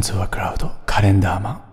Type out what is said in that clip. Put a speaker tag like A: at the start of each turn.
A: 通話クラウドカレンダーマン